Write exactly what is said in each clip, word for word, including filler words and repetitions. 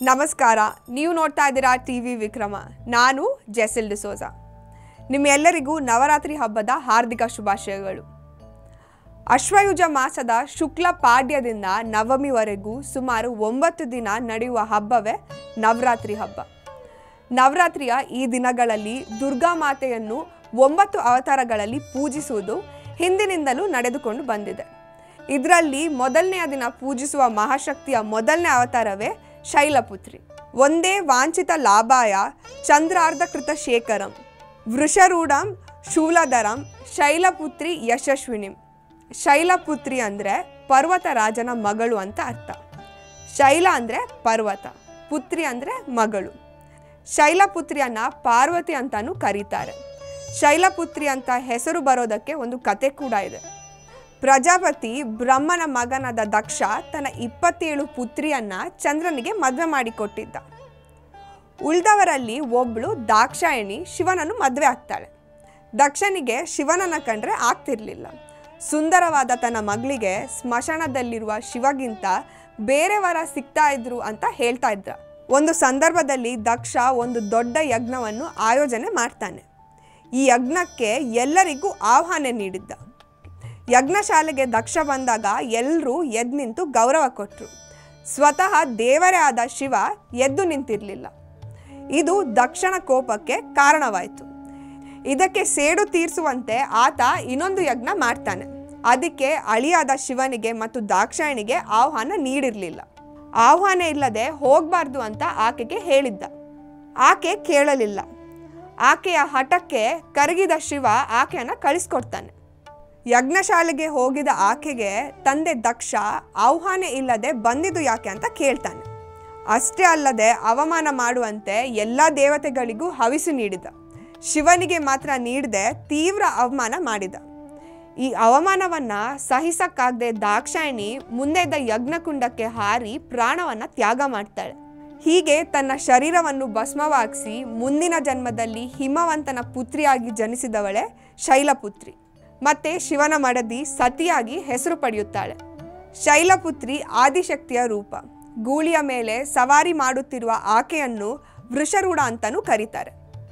ನಮಸ್ಕಾರ, ನೀವು ನೋಡ್ತಾ ಇದ್ದೀರಾ ಟಿವಿ ವಿಕ್ರಮ. ನಾನು ಜೆಸೆಲ್ ಡಿಸೋಜಾ. ನಿಮ್ಮೆಲ್ಲರಿಗೂ ನವರಾತ್ರಿ ಹಬ್ಬದ ಹಾರ್ದಿಕ ಶುಭಾಶಯಗಳು. ಅಶ್ವಯುಜ ಮಾಸದ ಶುಕ್ಲ ಪಾಡ್ಯದಿಂದ ನವಮಿವರೆಗೂ ಸುಮಾರು ಒಂಬತ್ತು ದಿನ ನಡೆಯುವ ಹಬ್ಬವೇ ನವರಾತ್ರಿ ಹಬ್ಬ. ನವರಾತ್ರಿಯ ಈ ದಿನಗಳಲ್ಲಿ ದುರ್ಗಾ ಮಾತೆಯನ್ನು ಒಂಬತ್ತು ಅವತಾರಗಳಲ್ಲಿ ಪೂಜಿಸುವುದು ಹಿಂದಿನಿಂದಲೂ ನಡೆದುಕೊಂಡು ಬಂದಿದೆ. ಇದರಲ್ಲಿ ಮೊದಲನೆಯ ದಿನ ಪೂಜಿಸುವ ಮಹಾಶಕ್ತಿಯ ಮೊದಲನೇ ಅವತಾರವೇ ಶೈಲಪುತ್ರಿ. ಒಂದೇ ವಾಂಛಿತ ಲಾಭಾಯ ಚಂದ್ರಾರ್ಧಕೃತ ಶೇಖರಂ ವೃಷರೂಢಂ ಶೂಲಧರಂ ಶೈಲಪುತ್ರಿ ಯಶಸ್ವಿನಿಂ. ಶೈಲಪುತ್ರಿ ಅಂದರೆ ಪರ್ವತ ರಾಜನ ಮಗಳು ಅಂತ ಅರ್ಥ. ಶೈಲ ಅಂದರೆ ಪರ್ವತ, ಪುತ್ರಿ ಅಂದರೆ ಮಗಳು. ಶೈಲಪುತ್ರಿಯನ್ನ ಪಾರ್ವತಿ ಅಂತಾನೂ ಕರೀತಾರೆ. ಶೈಲಪುತ್ರಿ ಅಂತ ಹೆಸರು ಬರೋದಕ್ಕೆ ಒಂದು ಕತೆ ಕೂಡ ಇದೆ. ಪ್ರಜಾಪತಿ ಬ್ರಹ್ಮನ ಮಗನಾದ ದಕ್ಷ ತನ್ನ ಇಪ್ಪತ್ತೇಳು ಪುತ್ರಿಯನ್ನ ಚಂದ್ರನಿಗೆ ಮದುವೆ ಮಾಡಿಕೊಟ್ಟಿದ್ದ. ಉಳಿದವರಲ್ಲಿ ಒಬ್ಬಳು ದಾಕ್ಷಾಯಣಿ ಶಿವನನ್ನು ಮದುವೆ ಆಗ್ತಾಳೆ. ದಕ್ಷನಿಗೆ ಶಿವನನ್ನ ಕಂಡ್ರೆ ಆಗ್ತಿರ್ಲಿಲ್ಲ. ಸುಂದರವಾದ ತನ್ನ ಮಗಳಿಗೆ ಸ್ಮಶಾನದಲ್ಲಿರುವ ಶಿವಗಿಂತ ಬೇರೆಯವರ ಸಿಗ್ತಾ ಇದ್ರು ಅಂತ ಹೇಳ್ತಾ ಇದ್ರ. ಒಂದು ಸಂದರ್ಭದಲ್ಲಿ ದಕ್ಷ ಒಂದು ದೊಡ್ಡ ಯಜ್ಞವನ್ನು ಆಯೋಜನೆ ಮಾಡ್ತಾನೆ. ಈ ಯಜ್ಞಕ್ಕೆ ಎಲ್ಲರಿಗೂ ಆಹ್ವಾನ ನೀಡಿದ್ದ. ಯಜ್ಞಶಾಲೆಗೆ ದಕ್ಷ ಬಂದಾಗ ಎಲ್ಲರೂ ಎದ್ದು ನಿಂತು ಗೌರವ ಕೊಟ್ಟರು. ಸ್ವತಃ ದೇವರೇ ಆದ ಶಿವ ಎದ್ದು ನಿಂತಿರಲಿಲ್ಲ. ಇದು ದಕ್ಷನ ಕೋಪಕ್ಕೆ ಕಾರಣವಾಯಿತು. ಇದಕ್ಕೆ ಸೇಡು ತೀರಿಸುವಂತೆ ಆತ ಇನ್ನೊಂದು ಯಜ್ಞ ಮಾಡ್ತಾನೆ. ಅದಕ್ಕೆ ಅಳಿಯಾದ ಶಿವನಿಗೆ ಮತ್ತು ದಾಕ್ಷಾಯಣಿಗೆ ಆಹ್ವಾನ ನೀಡಿರಲಿಲ್ಲ. ಆಹ್ವಾನ ಇಲ್ಲದೆ ಹೋಗಬಾರ್ದು ಅಂತ ಆಕೆಗೆ ಹೇಳಿದ್ದ. ಆಕೆ ಕೇಳಲಿಲ್ಲ. ಆಕೆಯ ಹಠಕ್ಕೆ ಕರಗಿದ ಶಿವ ಆಕೆಯನ್ನು ಕಳಿಸ್ಕೊಡ್ತಾನೆ. ಯಜ್ಞಶಾಲೆಗೆ ಹೋಗಿದ ಆಕೆಗೆ ತಂದೆ ದಕ್ಷ ಆಹ್ವಾನ ಇಲ್ಲದೆ ಬಂದಿದ್ದು ಯಾಕೆ ಅಂತ ಕೇಳ್ತಾನೆ. ಅಷ್ಟೇ ಅಲ್ಲದೆ ಅವಮಾನ ಮಾಡುವಂತೆ ಎಲ್ಲ ದೇವತೆಗಳಿಗೂ ಹವಿಸು ನೀಡಿದ. ಶಿವನಿಗೆ ಮಾತ್ರ ನೀಡದೆ ತೀವ್ರ ಅವಮಾನ ಮಾಡಿದ. ಈ ಅವಮಾನವನ್ನು ಸಹಿಸಕ್ಕಾಗದೆ ದಾಕ್ಷಾಯಣಿ ಮುಂದೆ ಇದ್ದ ಯಜ್ಞಕುಂಡಕ್ಕೆ ಹಾರಿ ಪ್ರಾಣವನ್ನು ತ್ಯಾಗ ಮಾಡ್ತಾಳೆ. ಹೀಗೆ ತನ್ನ ಶರೀರವನ್ನು ಭಸ್ಮವಾಗಿಸಿ ಮುಂದಿನ ಜನ್ಮದಲ್ಲಿ ಹಿಮವಂತನ ಪುತ್ರಿಯಾಗಿ ಜನಿಸಿದವಳೆ ಶೈಲಪುತ್ರಿ. ಮತ್ತೆ ಶಿವನ ಮಡದಿ ಸತಿಯಾಗಿ ಹೆಸರು ಪಡೆಯುತ್ತಾಳೆ. ಶೈಲಪುತ್ರಿ ಆದಿಶಕ್ತಿಯ ರೂಪ. ಗೂಳಿಯ ಮೇಲೆ ಸವಾರಿ ಮಾಡುತ್ತಿರುವ ಆಕೆಯನ್ನು ವೃಷರೂಢ ಅಂತಲೂ ಕರೀತಾರೆ.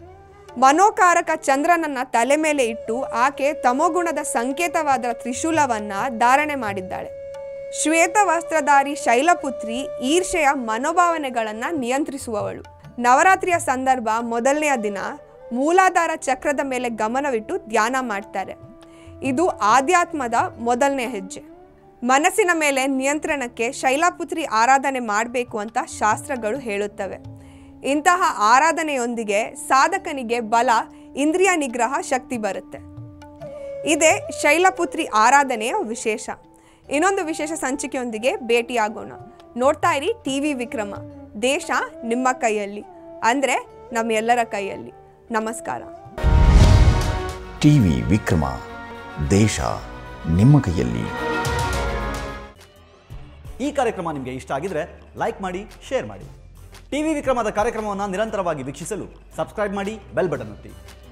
ಮನೋಕಾರಕ ಚಂದ್ರನನ್ನ ತಲೆ ಮೇಲೆ ಇಟ್ಟು ಆಕೆ ತಮೋಗುಣದ ಸಂಕೇತವಾದ ತ್ರಿಶೂಲವನ್ನು ಧಾರಣೆ ಮಾಡಿದ್ದಾಳೆ. ಶ್ವೇತ ವಸ್ತ್ರಧಾರಿ ಶೈಲಪುತ್ರಿ ಈರ್ಷೆಯ ಮನೋಭಾವನೆಗಳನ್ನು ನಿಯಂತ್ರಿಸುವವಳು. ನವರಾತ್ರಿಯ ಸಂದರ್ಭ ಮೊದಲನೆಯ ದಿನ ಮೂಲಾಧಾರ ಚಕ್ರದ ಮೇಲೆ ಗಮನವಿಟ್ಟು ಧ್ಯಾನ ಮಾಡ್ತಾರೆ. ಇದು ಆಧ್ಯಾತ್ಮದ ಮೊದಲನೇ ಹೆಜ್ಜೆ. ಮನಸ್ಸಿನ ಮೇಲೆ ನಿಯಂತ್ರಣಕ್ಕೆ ಶೈಲಪುತ್ರಿ ಆರಾಧನೆ ಮಾಡಬೇಕು ಅಂತ ಶಾಸ್ತ್ರಗಳು ಹೇಳುತ್ತವೆ. ಇಂತಹ ಆರಾಧನೆಯೊಂದಿಗೆ ಸಾಧಕನಿಗೆ ಬಲ, ಇಂದ್ರಿಯ ನಿಗ್ರಹ ಶಕ್ತಿ ಬರುತ್ತೆ. ಇದೇ ಶೈಲಪುತ್ರಿ ಆರಾಧನೆಯ ವಿಶೇಷ. ಇನ್ನೊಂದು ವಿಶೇಷ ಸಂಚಿಕೆಯೊಂದಿಗೆ ಭೇಟಿಯಾಗೋಣ. ನೋಡ್ತಾ ಇರಿ ಟಿವಿ ವಿಕ್ರಮ. ದೇಶ ನಿಮ್ಮ ಕೈಯಲ್ಲಿ, ಅಂದರೆ ನಮ್ಮೆಲ್ಲರ ಕೈಯಲ್ಲಿ. ನಮಸ್ಕಾರ. ಟಿವಿ ವಿಕ್ರಮ, ದೇಶ ನಿಮ್ಮ ಕೈಯಲ್ಲಿ. ಈ ಕಾರ್ಯಕ್ರಮ ನಿಮಗೆ ಇಷ್ಟ ಆಗಿದ್ರೆ ಲೈಕ್ ಮಾಡಿ, ಶೇರ್ ಮಾಡಿ. ಟಿವಿ ವಿಕ್ರಮದ ಕಾರ್ಯಕ್ರಮವನ್ನು ನಿರಂತರವಾಗಿ ವೀಕ್ಷಿಸಲು ಸಬ್ಸ್ಕ್ರೈಬ್ ಮಾಡಿ, ಬೆಲ್ ಬಟನ್ ಒತ್ತಿ.